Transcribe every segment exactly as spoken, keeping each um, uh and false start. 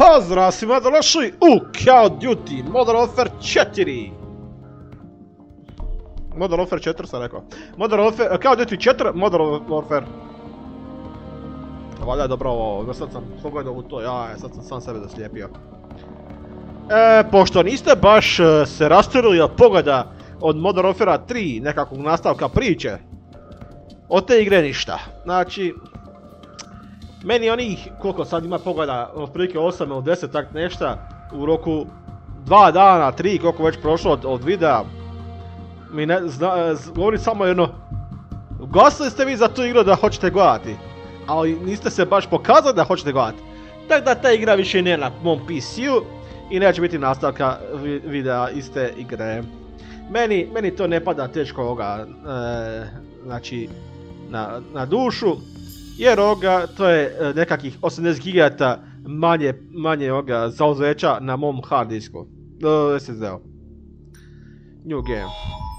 Pozdrav svima došli u Call of Duty Modern Warfare četiri. Modern Warfare četiri sam rekao. Modern Warfare, Call of Duty četiri, Modern Warfare. Valjda je dobro ovo, sad sam pogledao u to, ja sad sam sam sebe zaslijepio. E, pošto niste baš se rasturili od pogleda od Modern Warfare tri, nekakvog nastavka priče, od te igre ništa. Znači, meni onih, koliko sad ima pogleda, otprilike osam ili deset tak nešta, u roku dva dana, tri, koliko već prošlo od, od videa, mi ne, zna, govori samo jedno, glasili ste vi za tu igru da hoćete gledati, ali niste se baš pokazali da hoćete gledati. Tako da ta igra više nije na mom P C-u i neće biti nastavka videa iste igre. Meni, meni to ne pada teško ovoga, e, znači, na, na dušu. Jer ovoga, to je nekakvih osamdeset gigabajta manje, manje ovoga zauzeća na mom hard disku. Uh, S S D-u. New game.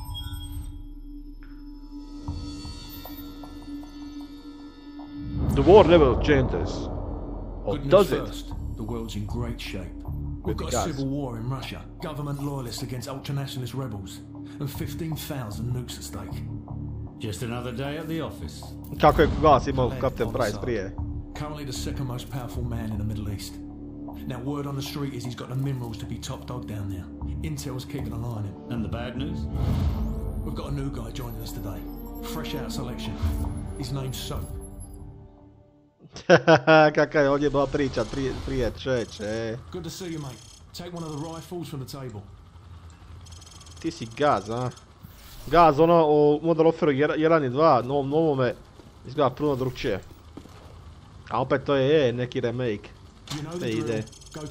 The war never changes. Or does it? The world's in great shape. We've got a civil war in Russia, government loyalists against ultranationalist rebels, and fifteen thousand nukes at stake. Just another day at the office. Kako je glas imao Captain Price prije? Currently the second most powerful man in the Middle East. Now word on the street is he's got the minerals to be top dog down there. Intel's keeping an eye on him. And the bad news? We've got a new guy joining us today. Fresh out of selection. His name's Soap. Kaka je ovdje bila priča prije, prije čeče. Good to see you, mate. Take one of the rifles from the table. Ti si Gaz, a? Gaz, ono u Modern Warfare jedan i dva, novom novome, izgleda puno drugčije. A opet to je neki remake. Ne ide.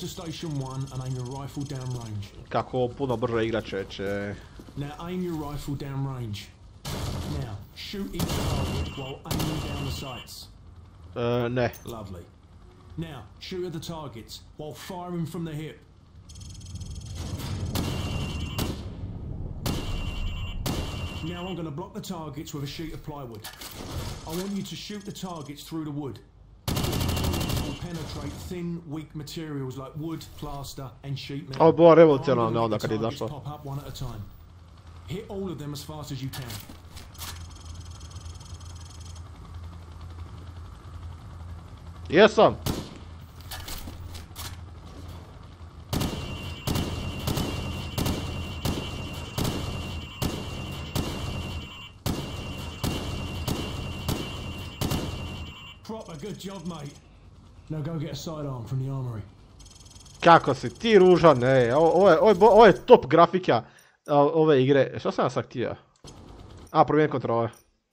Kako puno brže igra čeče. Now aim your rifle down range. Now shoot each target while aiming down the sights. Uh, ne. Lovely. Now shoot at the targets while firing from the hip. Now I'm going to block the targets with a sheet of plywood. I want you to shoot the targets through the wood. Will penetrate thin, weak materials like wood, plaster, and sheet metal. Ovo je bilo revolucionarno onda kad je došlo. Pop up one at a time. Hit all of them as fast as you can. Jesam. Good job, mate. Now go get a sidearm from the armory. Kako si ti ružan, ne, ovo je, ovo je, ovo je top grafika ove igre. Što sam ja sad htio? A, promijen kontrole.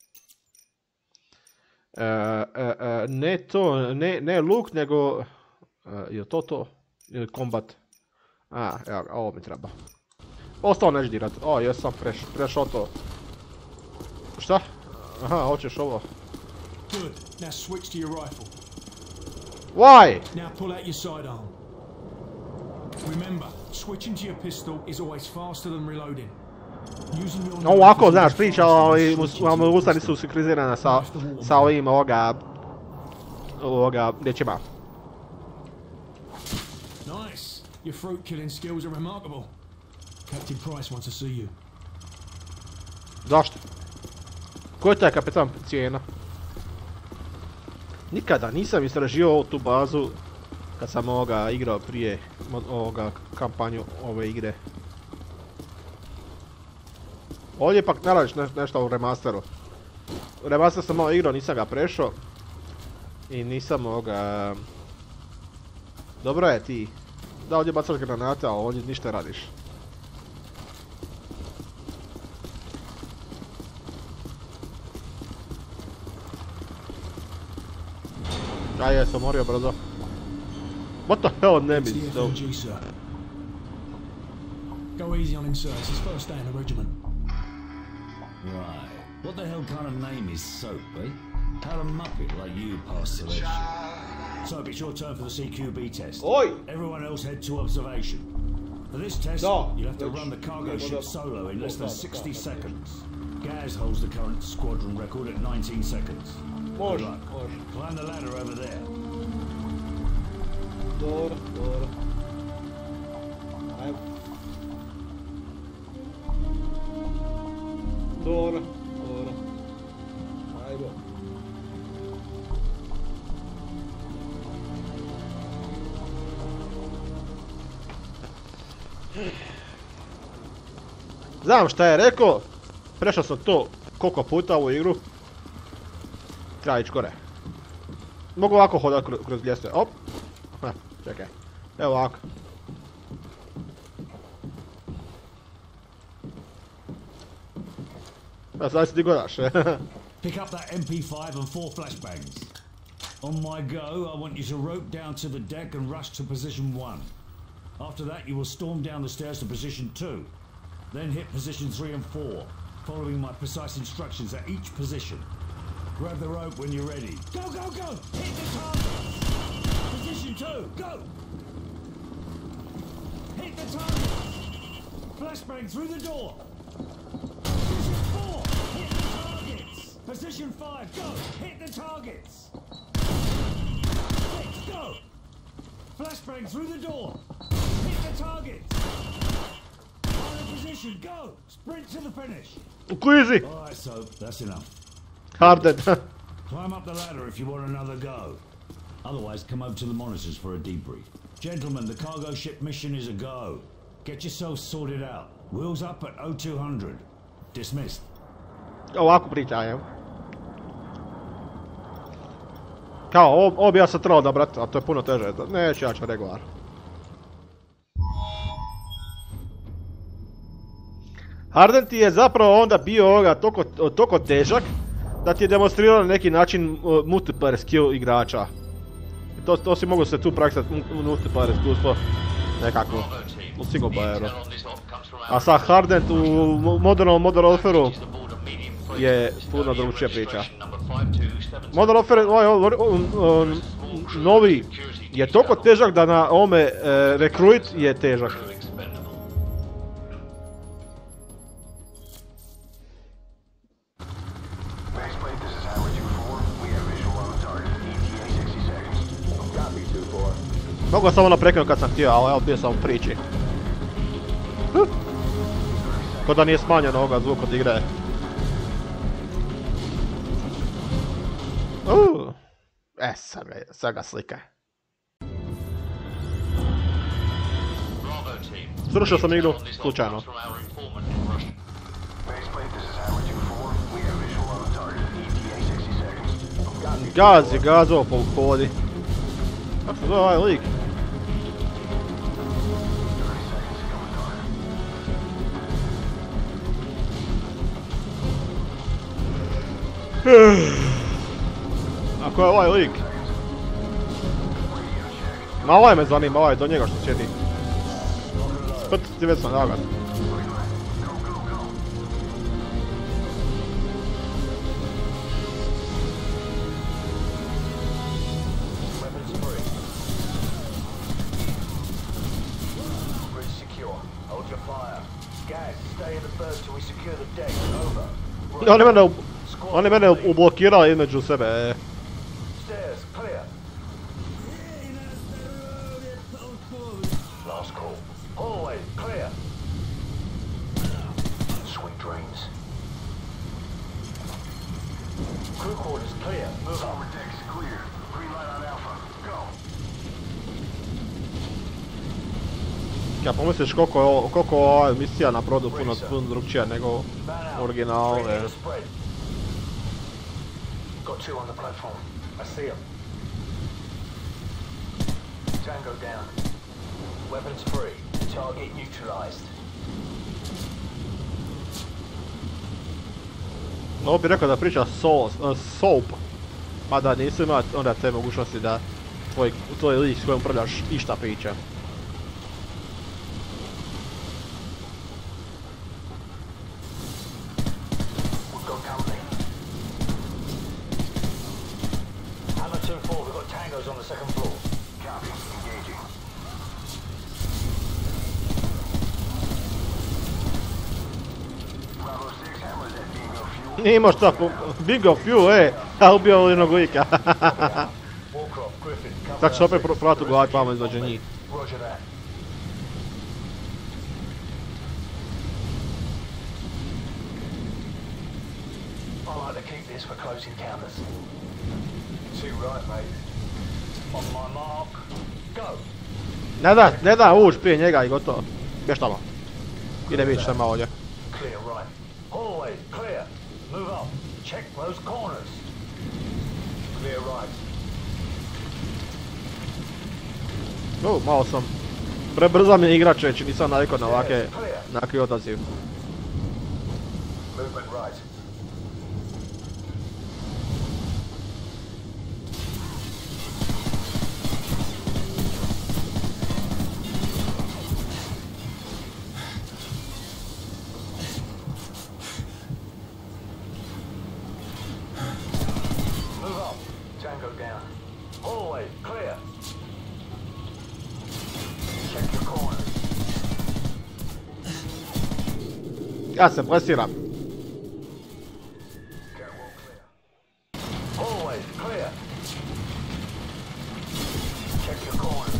E, e, e, ne to, ne, ne luk, nego... E, je to to? Ili kombat? A, evo ga, ovo mi treba. Ostao neću dirat. O, jesam preš, prešao to. Šta? Aha, hoćeš ovo. Good. Now switch to your rifle. Why? Now pull out your sidearm. Remember, switching to your pistol is always faster than reloading. Using your ovako, znaš, priča, ali usta nisu sinkronizirana sa, sa ovim ovoga, ovoga, riječima. Nice. Your fruit killing skills are remarkable. Captain Price wants to see you. Zašto? Ko je taj kapitan cijena? Nikada nisam istraživao tu bazu kad sam ovoga igrao prije ovoga kampanju ove igre. Ovdje pak ne radiš ne, nešto u remasteru. Remaster sam malo igrao, nisam ga prešao. I nisam ovoga... Dobro je ti. Da, ovdje bacaš granate, a ovdje ništa radiš. Ah, yeah, so Mario, brother. What the hell name is so? Go easy on him, sir. It's his first day in the regiment. Right. What the hell kind of name is Soap, eh? How a muppet like you pass selection? Soap, it's your turn for the C Q B test. Oi! Everyone else head to observation. For this test, no. you'll have to run the cargo ship solo in less than sixty seconds. Gaz holds the current squadron record at nineteen seconds. Good luck. Climb the ladder over there. Door, door. Znam šta je rekao, prešao sam to koliko puta u igru. Treba ići gore. Mogu ovako hodat kroz ljestve, op. Ha, čekaj, evo ovako. Ja sad si ti godaš. Pick up that M P five and four flashbangs. On my go, I want you to rope down to the deck and rush to position one. After that, you will storm down the stairs to position two. Then hit position three and four, following my precise instructions at each position. Grab the rope when you're ready. Go, go, go! Hit the target! Position two, go! Hit the target! Flashbang through the door! Position four, hit the targets! Position five, go! Hit the targets! Six, go! Flashbang through the door! Hit the targets! Final position, go! Sprint to the finish! Queasy! Alright, so that's enough. Harden. Climb up the ladder if you want another go. Otherwise, come over to the monitors for a debrief. Gentlemen, the cargo ship mission is a go. Get yourselves sorted out. Wheels up at oh two hundred. Dismissed. Ovako pričajem. Kao, ovo, ovo bi ja sad trebao da brate, a to je puno teže. Neću ja ću regular. Harden ti je zapravo onda bio ovoga toliko, toliko težak da ti je demonstrirao na neki način uh, multiplayer skill igrača. I to, to si mogu se tu praksati multiplayer iskustvo nekako u single playeru. A sad Harden u modernom Modern Warfareu je puno drugčija priča. Modern Warfare, ovaj, ovaj, ovaj, novi je toliko težak da na ovome e, Recruit je težak. Mogu sam ono prekinuti kad sam htio, ali evo bio sam u priči. Huh. Ko da nije smanjeno ovoga zvuk od igre. Uh. E, sad ga, sad ga slika. Srušio sam igru, slučajno. Gaz je gazovo po vodi. Kako se zove ovaj lik? Ako je ovaj lik? Ma ovaj me zanima, ovaj do njega što sjedi. Sprt ti već sam nagat. On je mene, on je mene ublokirao između sebe. Ja pomisliš koliko je koliko ova misija na brodu puno, puno drugčija nego original. Je. Got two on the platform. I see them. Tango down. Weapons free. Target neutralized. Ovo bi rekao da priča soul, uh, soap. Mada nisu ima onda te mogućnosti da tvoj, tvoj lik s kojom upravljaš išta priča. Nije imao šta, Bingo Few, e, a ubio jednog lika. Tako će se opet prati u glavi pamet između njih. Ne da, ne da uđ prije njega i gotovo. Bješ tamo. Idem ići nema ovdje. Clear right. Hallway, clear. Move up. Check those corners. Clear right. Uh, malo sam. Prebrza mi je igrač reći, nisam navikao na ovake, na ovakvi odaziv. Movement right. Move up. Tango down. Hallway, clear. Check your corners. Ja se plesiram. Catwalk clear. Hallway, clear. Check your corners.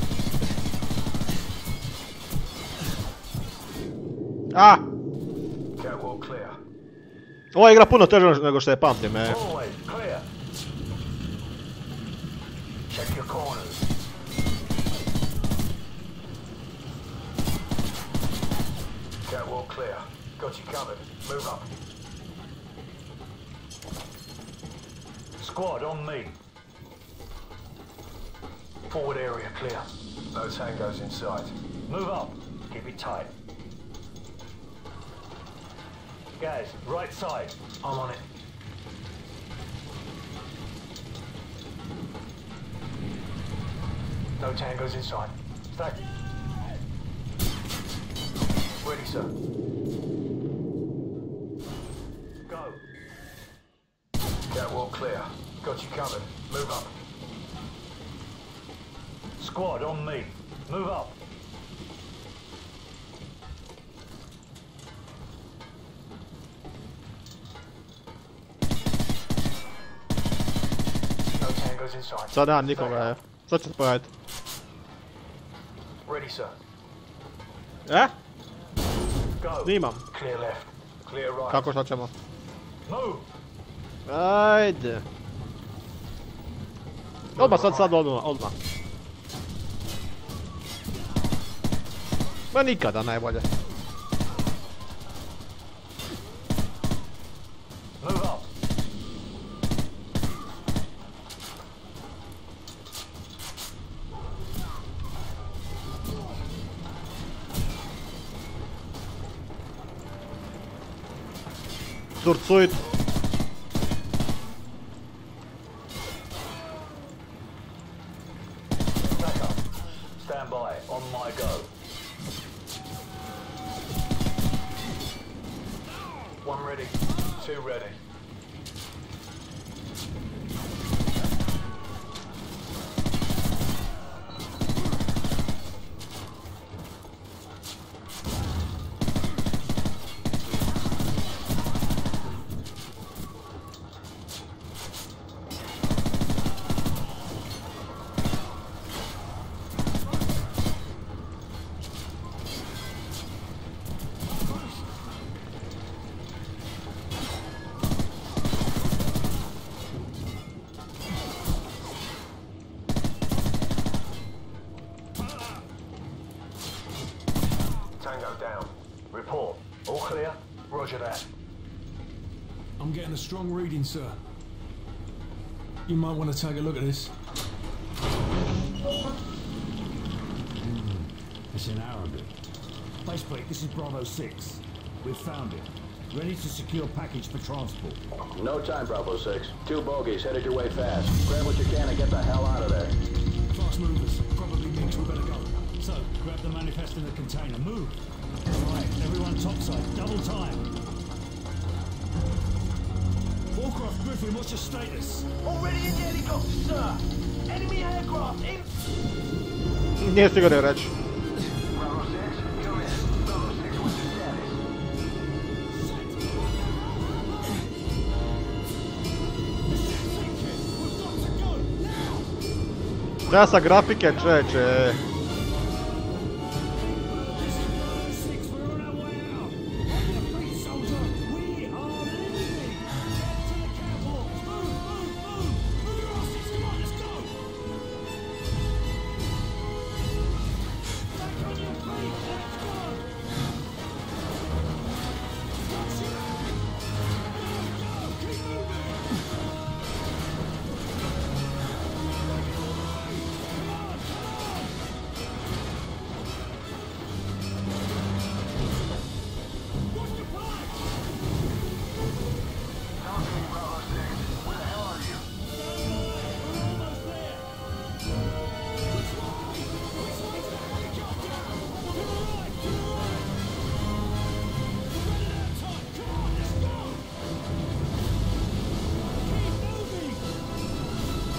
Ah! Catwalk clear. Ova igra puno teže nego što je pamtim, e. Hallway, clear. Check your corners. Catwalk clear. Got you covered. Move up. Squad on me. Forward area clear. No tangos inside. Move up. Keep it tight. Guys, right side. I'm on it. No tangos inside. Stay. Ready, sir. Go. Catwalk clear. Got you covered. Move up. Squad on me. Move up. No tangos inside. Sad nemam nikoga, e. Sad ću se pojaviti. Ready, sir. E? Go. Snimam. Clear left. Clear right. Kako šta ćemo? Move. Ajde. Odmah sad, sad, odmah, odmah. Ma nikada najbolje. Move up. Surcuit. Back up. Stand by. On my go. One ready. Two ready. Tango down. Report. All clear? Roger that. I'm getting a strong reading, sir. You might want to take a look at this. It's in Arabic. Faceplate, this is Bravo six. We've found it. Ready to secure package for transport. No time, Bravo six. Two bogies, headed your way fast. Grab what you can and get the hell out of there. Fast movers. Probably means we better go. So, grab the manifest in the container. Move. Right, everyone topside. Double time. Warcraft Griffin, what's your status? Already in the helicopter, sir! Enemy aircraft in... Nije stigao reći. Bravo six, come in. Bravo six, what's your status? Treba sa grafike čeće.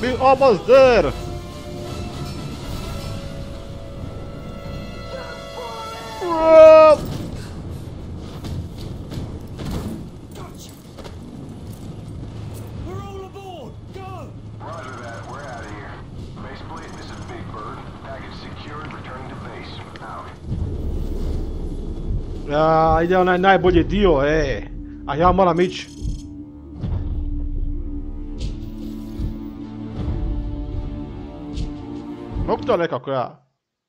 We almost there! Whoa! Gotcha. We're all aboard. Go. Roger that. We're out of here. Faceplate, this is Big Bird. Package secured, returning to base. Out. Ja, ide onaj najbolji dio, e. A ja moram ići. Mogu to nekako ja?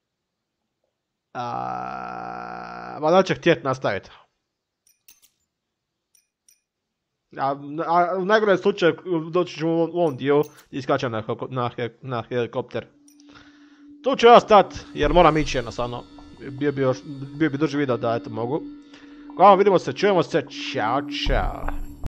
A, valjda će htjet nastaviti. A, a u najgorem slučaju doći ćemo u ovom dio i skačem na, na, na helikopter. Tu ću ja stat jer moram ići jednostavno. Bio bi, još, bio bi duži video da eto mogu. Uglavnom vidimo se, čujemo se, čao čao.